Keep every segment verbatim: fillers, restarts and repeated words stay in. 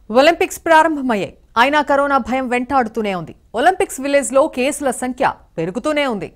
Olympics ప్రారంభమయ్యాయి. అయినా corona భయం వెంటాడుతూనే ఉంది. ఒలింపిక్స్ విలేజ్ లో కేసుల సంఖ్య పెరుగుతూనే ఉంది.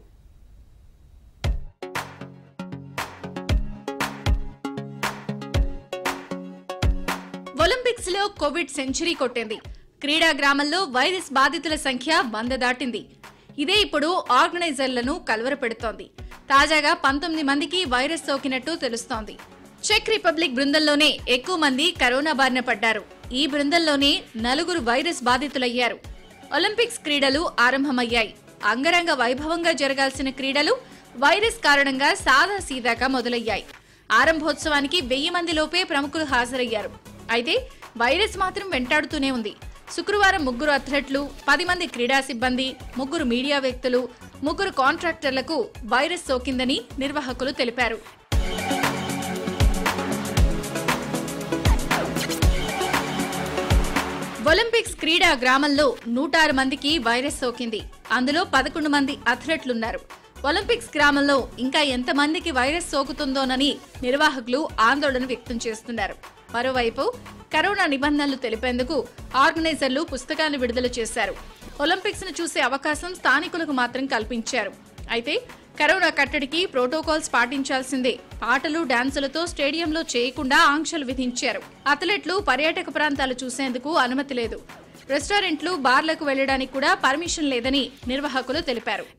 ఒలింపిక్స్ లో కోవిడ్ సెంచరీ కొట్టింది. క్రీడా గ్రామంలో వైరస్ బాధితుల సంఖ్య వంద దాటింది. ఇదే ఇప్పుడు ఆర్గనైజర్లను కలవరపెడుతోంది. తాజాగా పంతొమ్మిది మందికి వైరస్ సోకినట్టు తెలుస్తోంది. చెక్ రిపబ్లిక్ బృందంలోనే ఎక్కువ మంది కరోనా బారిన పడ్డారు. ఈ బృందంలోనే నలుగురు వైరస్ బాధితులయ్యారు. ఒలింపిక్స్ క్రీడలు ఆరంభమయ్యాయి. అంగరంగ వైభవంగా జరగాల్సిన క్రీడలు వైరస్ కారణంగా సాదా సీదాగా మొదలయ్యాయి. ఆరంభోత్సవానికి వెయ్యి మంది లోపే ప్రముఖులు హాజరయ్యారు. అయితే వైరస్ మాత్రం వెంటాడుతూనే ఉంది. శుక్రవారం ముగ్గురు అథ్లెట్లు, పది మంది క్రీడా సిబ్బంది, ముగ్గురు మీడియా వ్యక్తులు, ముగ్గురు కాంట్రాక్టర్లకు వైరస్ సోకిందని నిర్వాహకులు తెలిపారు. ఒలింపిక్స్ క్రీడా గ్రామంలో నూట ఆరు మందికి వైరస్ సోకింది. అందులో పదకొండు మంది అథ్లెట్లున్నారు. ఒలింపిక్స్ గ్రామంలో ఇంకా ఎంతమందికి వైరస్ సోకుతుందోనని నిర్వాహకులు ఆందోళన వ్యక్తం చేస్తున్నారు. మరోవైపు కరోనా నిబంధనలు తెలిపేందుకు ఆర్గనైజర్లు పుస్తకాన్ని విడుదల చేశారు. ఒలింపిక్స్ ను చూసే అవకాశం స్థానికులకు మాత్రం కల్పించారు. అయితే కరోనా కట్టడికి ప్రోటోకాల్స్ పాటించాల్సిందే. పాటలు, డాన్సులతో స్టేడియంలో చేయకుండా ఆంక్షలు విధించారు. అథ్లెట్లు పర్యాటక ప్రాంతాలు చూసేందుకు అనుమతి లేదు. రెస్టారెంట్లు, బార్లకు వెళ్లడానికి కూడా పర్మిషన్ లేదని నిర్వాహకులు తెలిపారు.